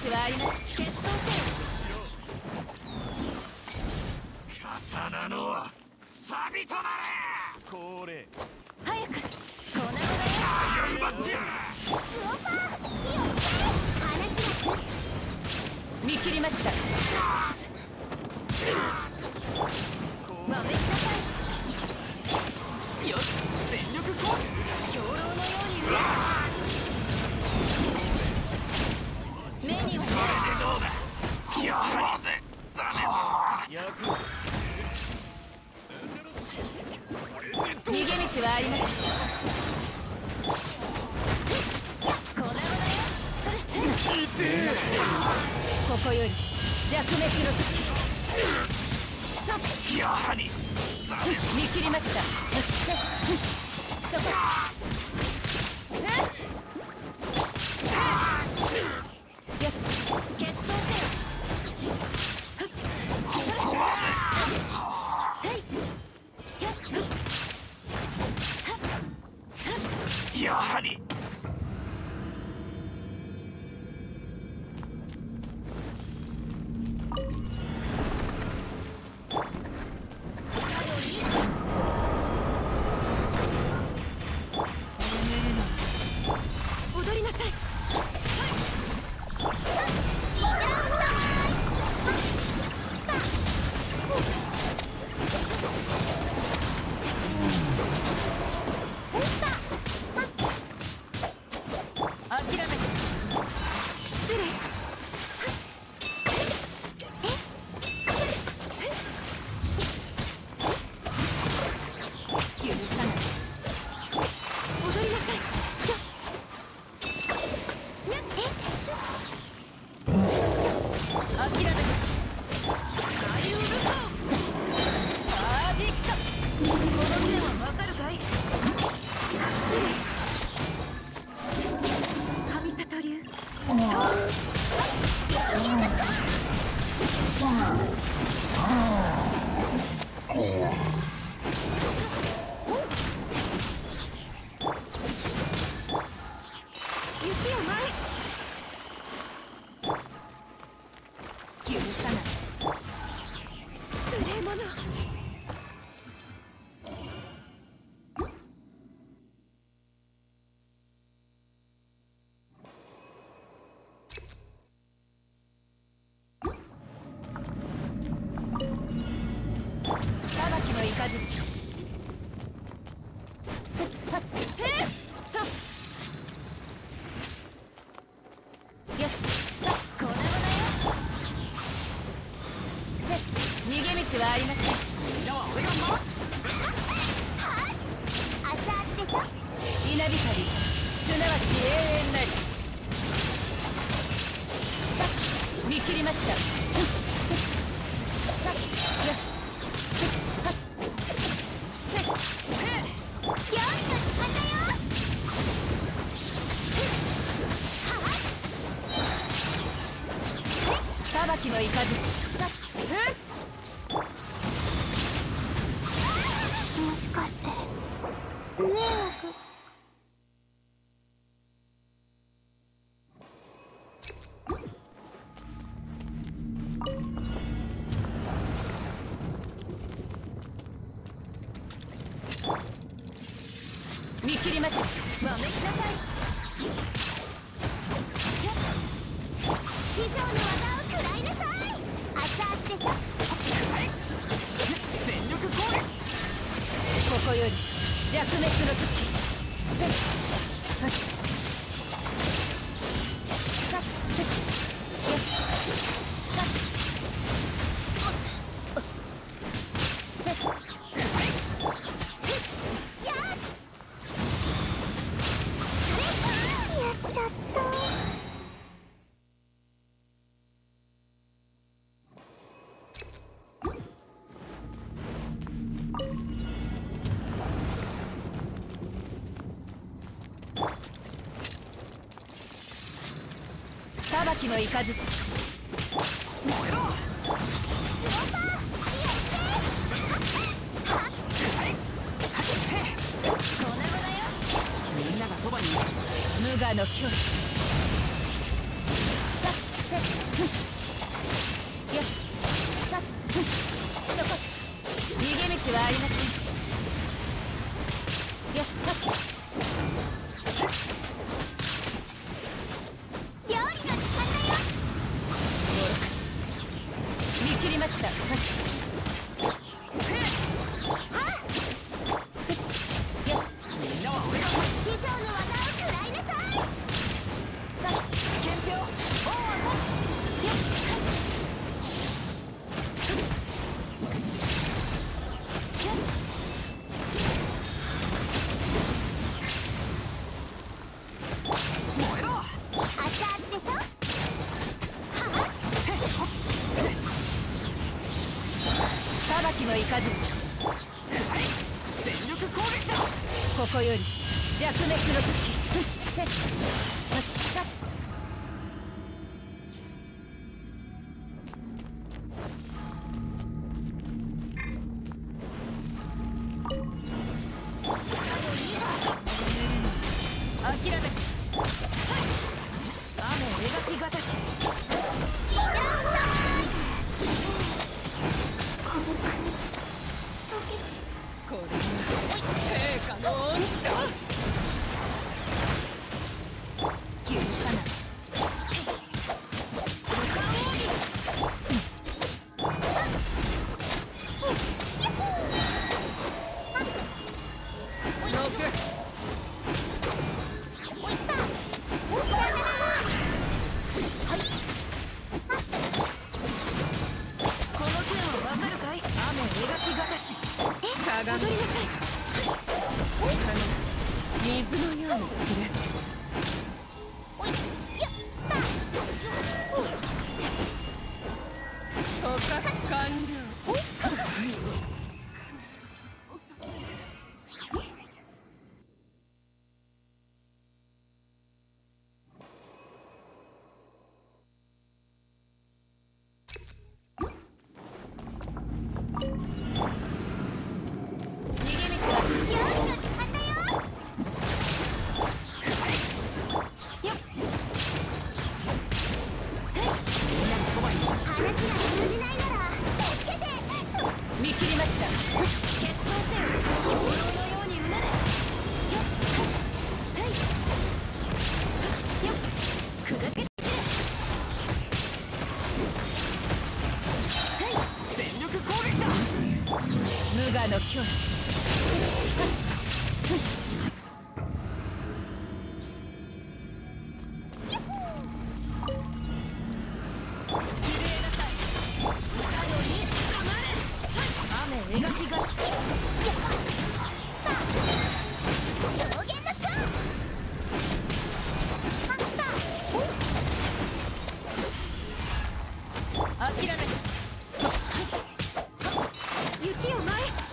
道はあります。決闘せよ。 刀の錆となれ。これ早く粉々だよ。 奪ってやスオパー火を話が見切りました。まめしなさい。よし、全力攻撃。兵糧のように売れ。目にはね。 どうだ。やはりダメだ。 逃げ道はあります。粉々だよ。それ。ここより弱滅の時。 やはり見切りました。そこ。よし、決闘せよ。 ここまで。やはり踊りなさい。諦めて。失礼。許さない。踊りなさい。諦めて。大ウルトパーフェクト。この剣はわかるかい。神里流雪を舞い。許さない。無礼者。裁きの雷。よし、粉々よ。逃げ道はありません。 みんなは俺が守る。 熱々でしょ。 稲光、すなわち永遠なり。見切りました。よし。 よし、またよ。 裁きの雷。 もしかして迷惑。 見切りました。まめしなさい。 師匠の技を食らいなさい。熱々でしょ。 全力攻撃。 ここより弱滅の時。 やっちゃった。 裁きの雷。 燃えろ。みんながそばにいる。 無我の境地。 雷全力攻撃だ。ここより弱滅の時。諦め雨描きがたし。これが陛下の恩寵。許さない。戻りなさい。水のように切れ捕獲完了。見切りました。決闘せよ。兵糧のようにうなれ。砕け散れ。全力攻撃だ。無我の境地。描きが諦め雪を前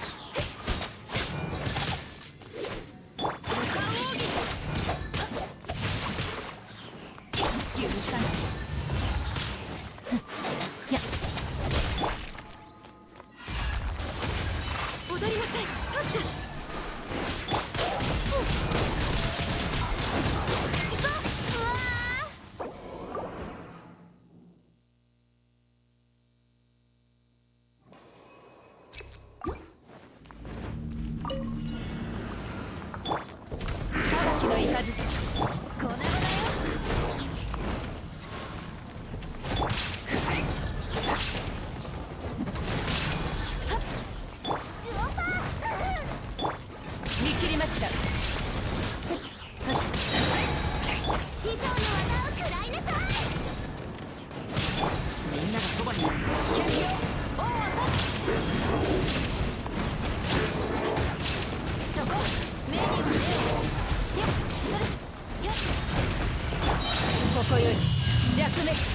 許さない。踊りなさい。裁きの雷。粉々だよ。見切りました。師匠の技を食らいなさい。みんながそばにいる。そこ目には目を。よっそれよっ。ここより弱滅。